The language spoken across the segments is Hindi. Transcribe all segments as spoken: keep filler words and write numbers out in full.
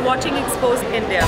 You're watching Exposed India.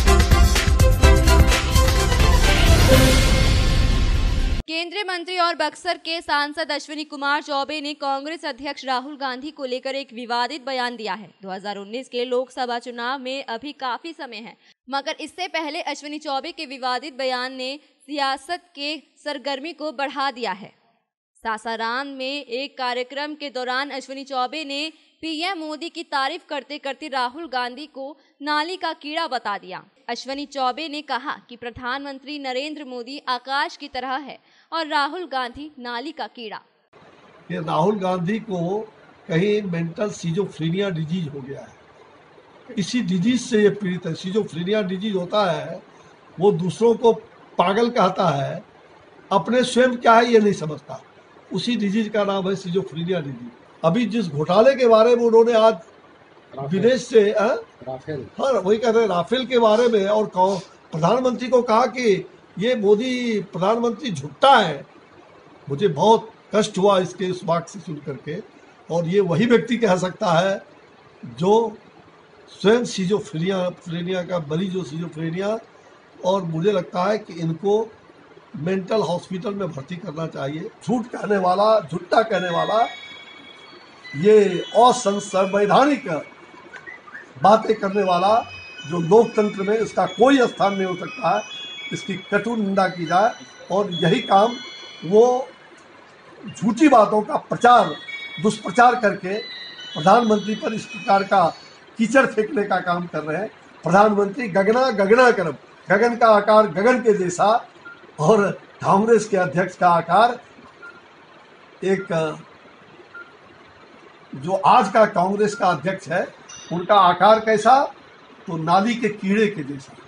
केंद्रीय मंत्री और बक्सर के सांसद अश्विनी कुमार चौबे ने कांग्रेस अध्यक्ष राहुल गांधी को लेकर एक विवादित बयान दिया है। दो हज़ार उन्नीस के लोकसभा चुनाव में अभी काफी समय है, मगर इससे पहले अश्विनी चौबे के विवादित बयान ने सियासत के सरगर्मी को बढ़ा दिया है। सासाराम में एक कार्यक्रम के दौरान अश्विनी चौबे ने पीएम मोदी की तारीफ करते करते राहुल गांधी को नाली का कीड़ा बता दिया। अश्विनी चौबे ने कहा कि प्रधानमंत्री नरेंद्र मोदी आकाश की तरह है और राहुल गांधी नाली का कीड़ा। ये राहुल गांधी को कहीं मेंटल सिजोफ्रेनिया डिजीज हो गया है। इसी डिजीज से ये पीड़ित है। सिजोफ्रेनिया डिजीज होता है, वो दूसरों को पागल कहता है, अपने स्वयं क्या है ये नहीं समझता। उसी डिजीज का नाम है सिजोफ्रेनिया डिजीज। अभी जिस घोटाले के बारे में उन्होंने आज विदेश से राफेल हाँ वही कह रहे हैं राफेल के बारे में, और प्रधानमंत्री को कहा कि ये मोदी प्रधानमंत्री झुट्टा है। मुझे बहुत कष्ट हुआ इसके इस बात से सुन करके। और ये वही व्यक्ति कह सकता है जो स्वयं सिजोफ्रेनिया फ्रेनिया का मरीज जो सिजोफ्रेनिया। और मुझे लगता है कि इनको मेंटल हॉस्पिटल में भर्ती करना चाहिए। झूठ कहने वाला, झुट्टा कहने वाला, ये असंवैधानिक बातें करने वाला जो लोकतंत्र में इसका कोई स्थान नहीं हो सकता है, इसकी कटु निंदा की जाए। और यही काम वो झूठी बातों का प्रचार, दुष्प्रचार करके प्रधानमंत्री पर इस प्रकार का कीचड़ फेंकने का काम कर रहे हैं। प्रधानमंत्री गगना गगना करम, गगन का आकार गगन के जैसा और कांग्रेस के अध्यक्ष का आकार एक जो आज का कांग्रेस का अध्यक्ष है उनका आकार कैसा, तो नाली के कीड़े के जैसा।